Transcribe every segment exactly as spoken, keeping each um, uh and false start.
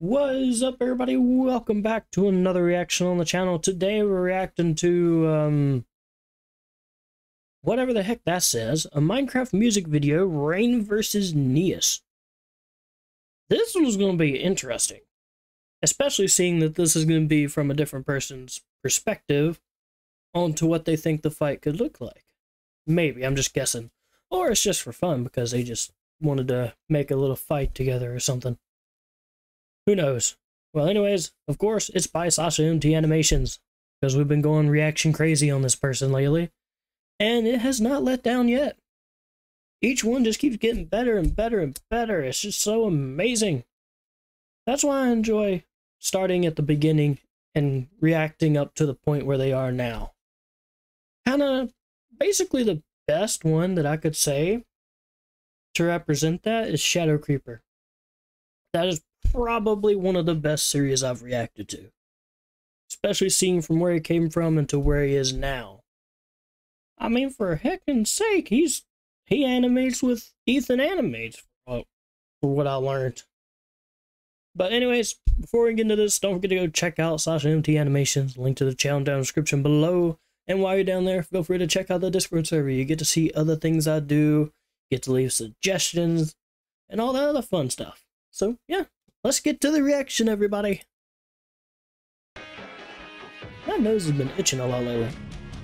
What is up, everybody? Welcome back to another reaction on the channel. Today we're reacting to, um, whatever the heck that says, a Minecraft music video, Rain versus Neaus. This one's going to be interesting, especially seeing that this is going to be from a different person's perspective onto what they think the fight could look like. Maybe, I'm just guessing. Or it's just for fun because they just wanted to make a little fight together or something. Who knows? Well, anyways, of course, it's by SashaMT Animations, because we've been going reaction crazy on this person lately, and it has not let down yet. Each one just keeps getting better and better and better. It's just so amazing. That's why I enjoy starting at the beginning and reacting up to the point where they are now. Kind of, basically the best one that I could say to represent that is Shadow Creeper. That is probably one of the best series I've reacted to, especially seeing from where he came from and to where he is now. I mean, for heckin's sake, he's he animates with Ethan Animates, for what I learned. But anyways, before we get into this, don't forget to go check out SashaMT Animations. Link to the channel down in the description below. And while you're down there, feel free to check out the Discord server. You get to see other things I do, get to leave suggestions, and all that other fun stuff. So yeah. Let's get to the reaction, everybody. My nose has been itching a lot lately.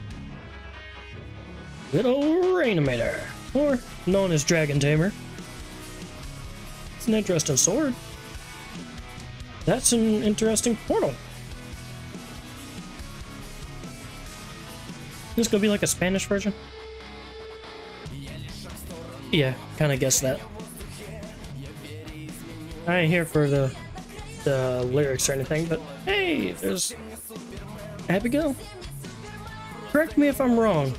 Good old Rainimator, or known as Dragon Tamer. It's an interesting sword. That's an interesting portal. This gonna be like a Spanish version? Yeah, kind of guessed that. I ain't here for the the lyrics or anything, but hey, there's happy go. Correct me if I'm wrong.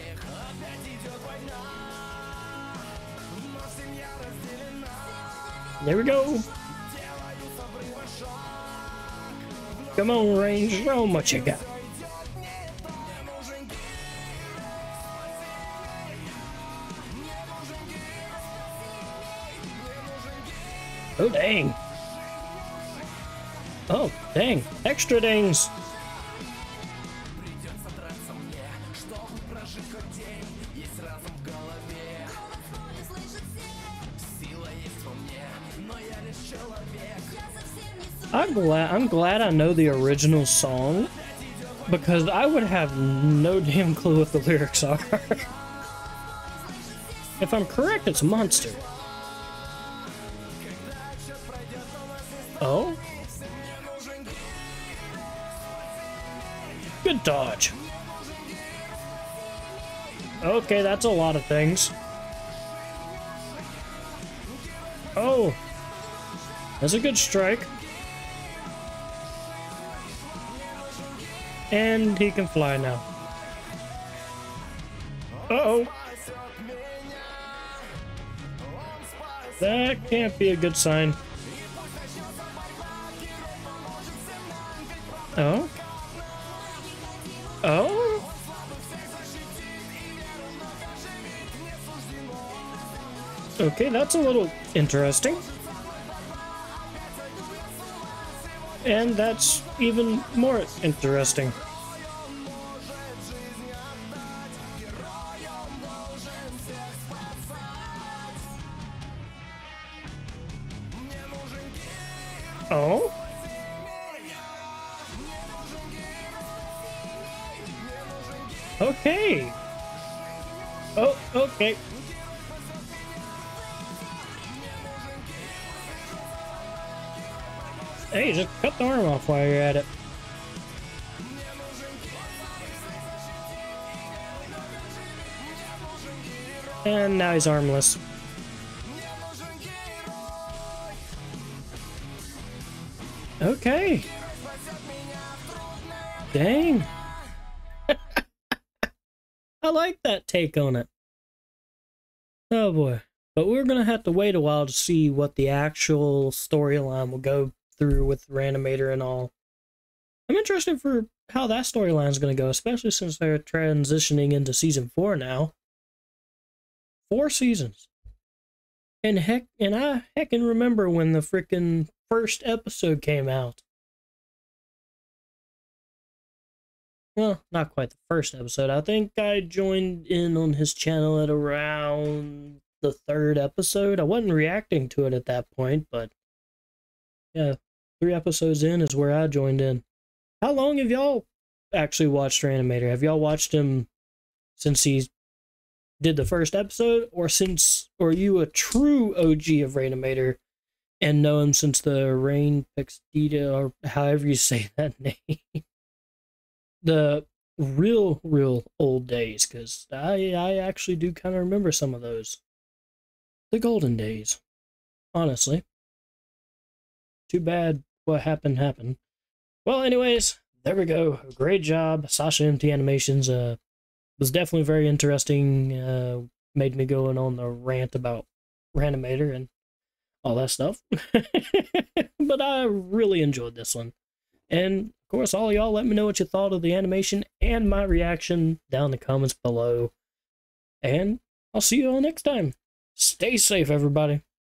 There we go. Come on, Rain, show 'em what you got. Oh, dang. Oh, dang. Extra dings. I'm glad, I'm glad I know the original song, because I would have no damn clue what the lyrics are. If I'm correct, it's Monster. Oh? Good dodge. Okay, that's a lot of things. Oh! That's a good strike. And he can fly now. Uh-oh. That can't be a good sign. Oh? Oh? Okay, that's a little interesting. And that's even more interesting. Oh? Okay. Oh, okay. Hey, just cut the arm off while you're at it. And now he's armless. Okay. Dang. I like that take on it. Oh boy. But we're going to have to wait a while to see what the actual storyline will go through with Ranimator and all. I'm interested for how that storyline is going to go, especially since they're transitioning into season four now. Four seasons. And heck, and I heckin' remember when the frickin' first episode came out. Well, not quite the first episode. I think I joined in on his channel at around the third episode. I wasn't reacting to it at that point, but yeah, three episodes in is where I joined in. How long have y'all actually watched Reanimator? Have y'all watched him since he did the first episode, or since, or are you a true O G of Reanimator and know him since the Rain Pixdita, or however you say that name? The real, real old days, because I, I actually do kind of remember some of those. The golden days, honestly. Too bad what happened happened. Well, anyways, there we go. Great job. SashaMT Animations uh, was definitely very interesting. Uh, made me going on the rant about Reanimator and all that stuff. But I really enjoyed this one. And, of course, all y'all let me know what you thought of the animation and my reaction down in the comments below. And I'll see you all next time. Stay safe, everybody.